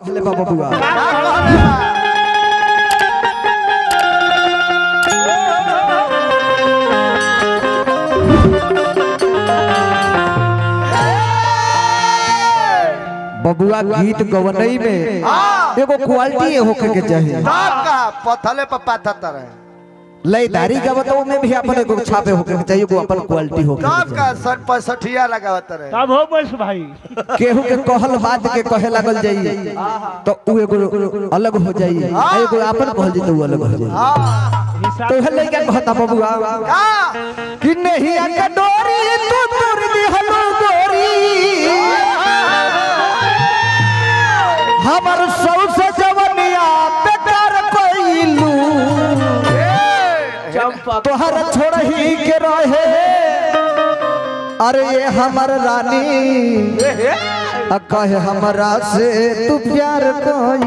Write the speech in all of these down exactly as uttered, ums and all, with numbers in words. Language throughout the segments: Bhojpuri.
कहले बाबा बुआ बबुआ गीत गवनई में एगो क्वालिटी होके के चाहिए। का पथले पर पाथा तरह लयदारी गावतो में भी अपन एगो छापे होके के चाहिए, एगो अपन क्वालिटी होके तब का सर पैंसठिया लगावत रहे तब हो बस भाई केहू के कहल बात के कहे लागल जाई तो उ एगो अलग हो जाई, एगो अपन कहल जी तो अलग हो जाई। तो हले क्या कहता बबुआ कि नहीं के डोरी तू तोर दी हलो गोरी हमर सौ से जवनिया बेकार कइलू तोहर छोड़ही के रहे अरे ये हमर रानी कहे हमरा से तू प्यार कोई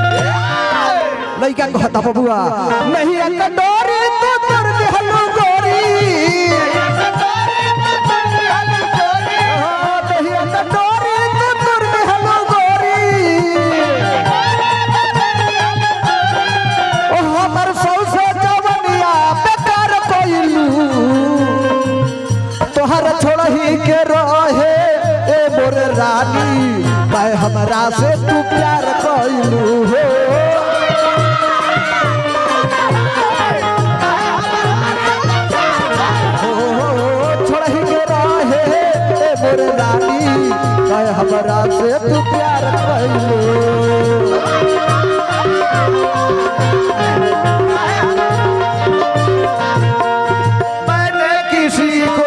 लइका कहता बबुआ नहीं के डोरी तू तोर दी हलो गोरी के रहे ए मोर रानी कहे हमरा से तू प्यार कइलू हो छोड़ही के रहे ए मोर रानी कहे हमरा से तू प्यार कइलू मैंने किसी को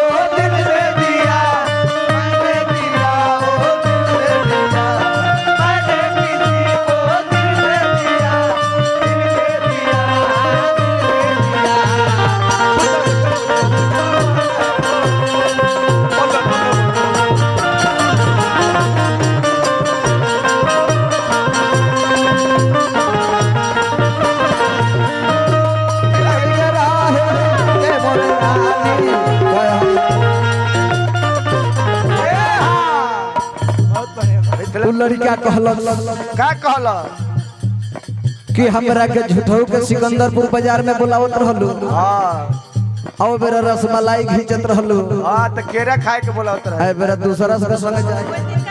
लड़का कहलस का कहला कि हमरा के झूठौ के सिकंदरपुर बाजार में बुलावत रहलू हां आओ बेरा रसमलाई घिचत रहलू हां त केरा खाए के बोलावत रहे ए बेरा दूसरा से संग जाए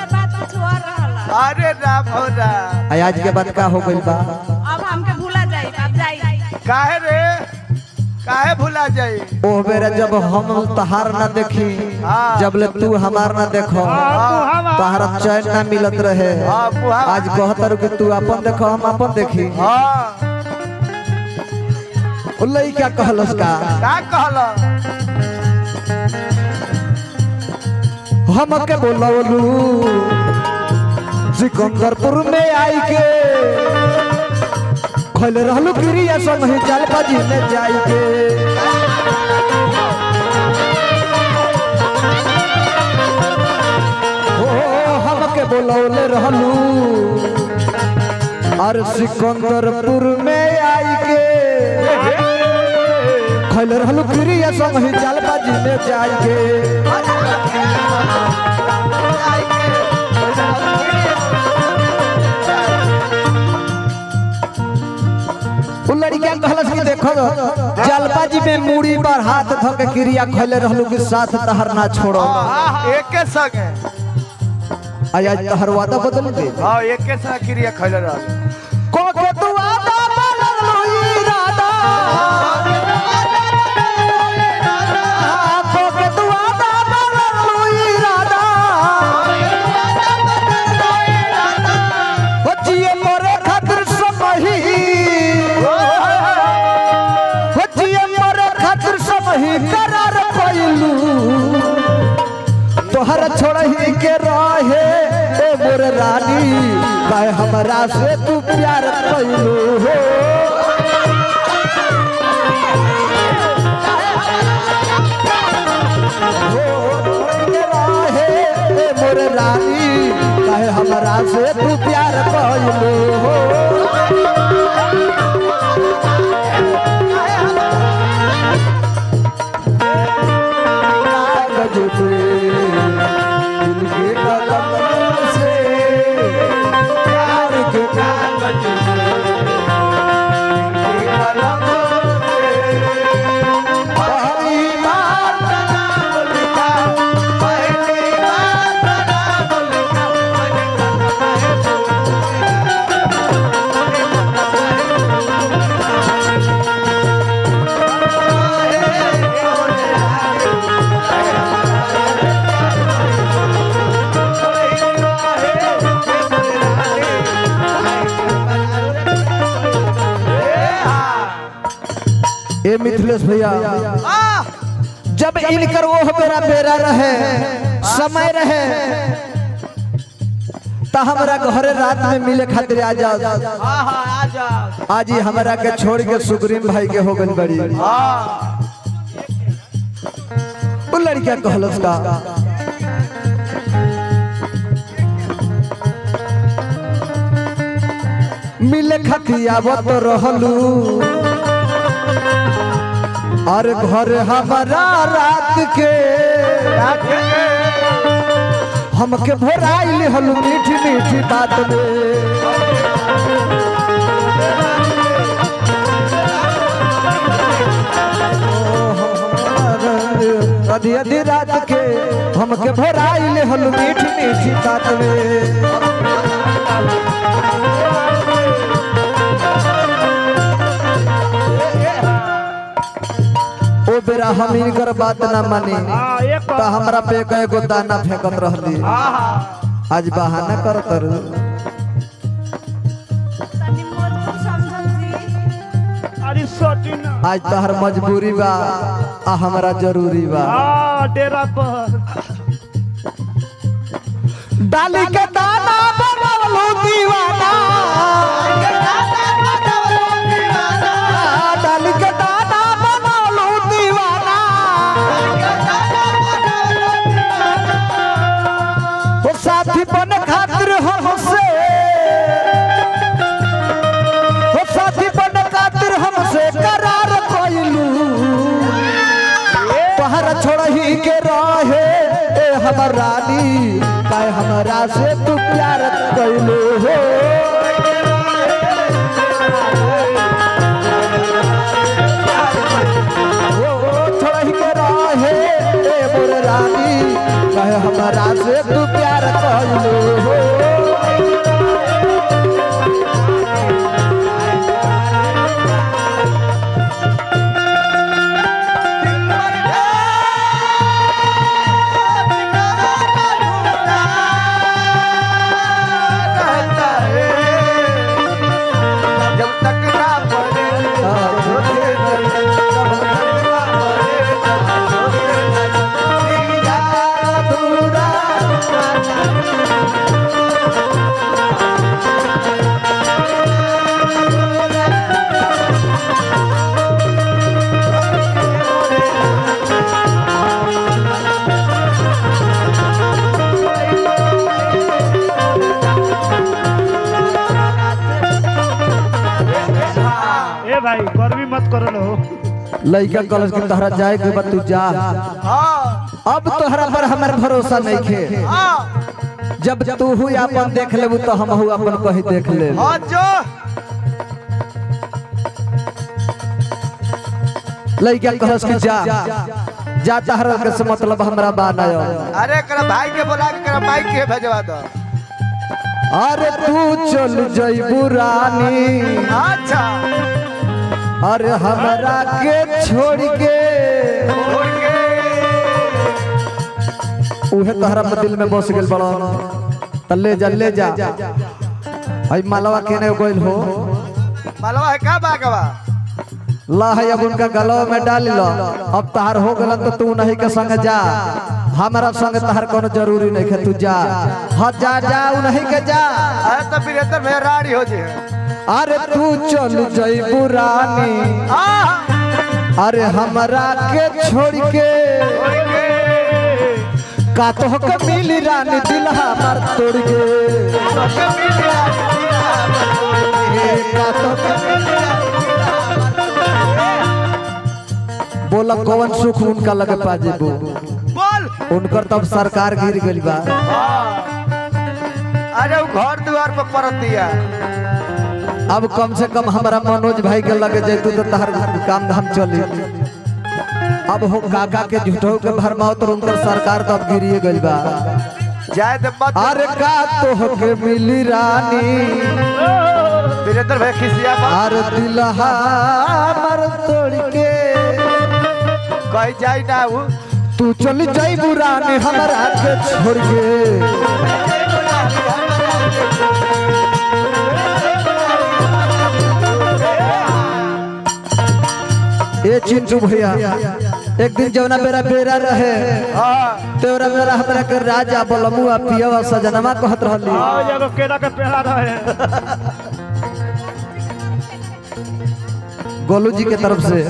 अरे राम हो राम आज के बाद का हो गइल बा अब हमके भूला जाई अब जाई काहे रे काहे भुला जाई ओ बेरा जब हम तहार ना देखी जब ले तू हमार ना देखो तहार चैन ना मिलत रहे आज कहतर कि तू अपन देखो हम अपन देखी हां ओ लइका कहलस का का कहला हमके बोलवलू सिकंदरपुर में आई के खले रहलू गिरिया संग ही जलपाजी में जाई के ओ हमके बोलौले रहलू और सिकंदरपुर में आई के खले रहलू गिरिया संग ही जलपाजी में जाई के लड़किया कहलस कि देखो जलपाजी में मूड़ी पर हाथ धो के क्रिया खले रहलू के साथ तहर ना छोड़ो एके संग आज तहर वादा बदल दे हां एके संग क्रिया खले रह को के तू वादा बदल लो इरादा को के तू वादा बदल लो इरादा हो जिए मोरे खातिर समही करार कइलू तोहर छोड़ही के रहे ए मोर रानी कहे हमरा से तू प्यार कइलू हो रहे ए मोर रानी कहे हमरा से तू प्यार कइलू हो ए मिथिलेश भैया जब इनकर वो बेरा बेरा रहे समय रहे तो हमारा घरे रात में मिले खातिर आ जाओ। आज ही हमारा के छोड़ के सुग्रीम भाई के हो गई बड़ी वो लड़किया कहलस का मिले खतिया वो तो रहलू और घर हमारा रात के हमके भोराइल हलू मीठी मीठी बात में आधी आधी रात के हमके भोराइल हलू मीठी मीठी बात में ओ बेरा हम इनकर बात ना मानी तो हमरा पे कएगो दाना फेंकत रहली आज बहाना करत रह तनी मजबूर समझल जी। अरे सोटी ना आज तहर मजबूरी बा आ हमरा जरूरी बा हां डेरा पर डाली के दाना बनवलू दीवाना डाली के दाना बनवलू दीवाना वो साथी बन खातिर हमसे वो साथी बन खातिर हमसे करार कइलू तोहरा छोड़ही के रहे ए हमर रानी काहे हमरा से तू प्यार कइलू हो छोड़ही के रहे ए मोर रानी काहे हमरा से तू प्यार कइलू हो भाई गर्मी मत करो लो लइका कॉलेज के तहरा जाए के बाद तू जा अब तोहरा पर हमार भरोसा नहीं खे जब तू हुई अपन देख लेबू तो हम हु अपन कहीं देख ले लइका कॉलेज के जा जा तहरा के से मतलब हमरा बाना अरे कर भाई के बोला के कर माइक के भेजवा दो अरे तू चल जइबू रानी अच्छा अरे हमरा के छोड़ के छोड़ के उहे तहरा दिल में बस गेल बड़ा त ले जा ले जा आई मालवा केने गोइल हो मालवा है का बागवा ला है अब उनका गलवा में डाल लो अब तहार हो गलन तो तू नहीं के संग जा हमारा संग तहार कोनो जरूरी नहीं है तू जा हां जा जा उ नहीं के जा अरे तो फिर इधर में राड़ी हो जे अरे तू चल जइबू रानी अरे हमरा के छोड़ के का तो के मिली रानी दिल हमार तोड़ के का तो बोला कौन सुख उनका लगे पाजेबू बोल उनकर तब सरकार गिर गइल बा अरे वो घर द्वार पर परत दिया अब कम से कम हमारा मनोज भाई के लगे जैतू तो तहर काम धाम चली अब हो काका के झूठो के भरमाओ तो उनकर सरकार तब गिरिए गइल बा जाए तो मत अरे का तो के मिली रानी वीरेंद्र भाई खिसिया अरे दिल हमर तोड़ के कहीं जाई ना वो तू चल जाइबू रानी हमरा के छोड़ के ए चिंटू भैया एक दिन जौना मेरा बेरा रहे हाँ तेरा मेरा हमरा के राजा बलमुआ पियवा सजनमा कहत रहली आओ एगो केला के पेड़ा रहे गोलू जी के तरफ से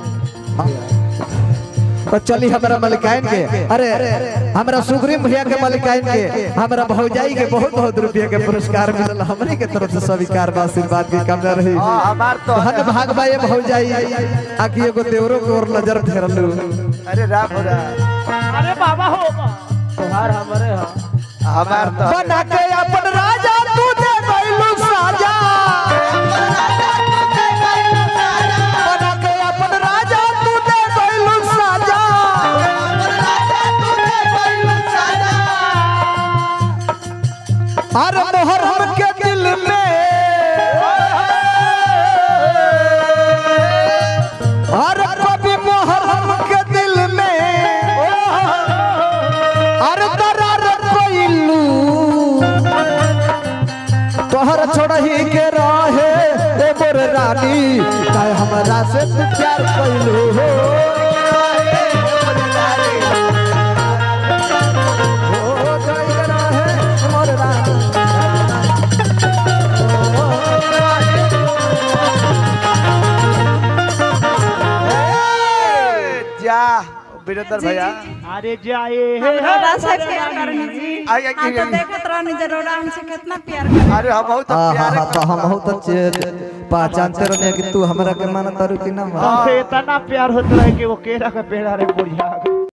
तो चली हमारा मलिकाइन के अरे हमारा सुग्रीम भैया के मलिकाइन के हमारा भौजाई के बहुत बहुत रुपया के पुरस्कार मिलल हमरे के तरफ से स्वीकार बा आशीर्वाद की कामना रही हाँ हमार तो हन भाग बा ये भौजाई आखी एगो देवरो के ओर नजर फेरलू अरे राम हो रहा अरे बाबा हो तुम्हार हमारे हो हमार तो बना के अपन राजा तू दे गइलू साजा बना के अपन राजा तू दे गइलू साजा अरे मोहर हम के दिल में अरे कभी मोहर हम के दिल में अरे दरार कोइलू तोहर छोड़ही के रहे ए मोर रानी काहे हमरा से तू प्यार कोइलू हो ओ जाई रहे मोर रानी जा वीरेंद्र भैया अरे जाए हमरा से प्यार करनी जी आई आई आ तो देखत रहनी जरूर हमसे कितना प्यार कर अरे हम बहुत प्यारे हाँ तो हम बहुत अच्छे पहचानते रहने कि तू हमरा के मानत तारू कि ना हमसे इतना प्यार होता है कि वो केला का पेड़ा रे बुढ़िया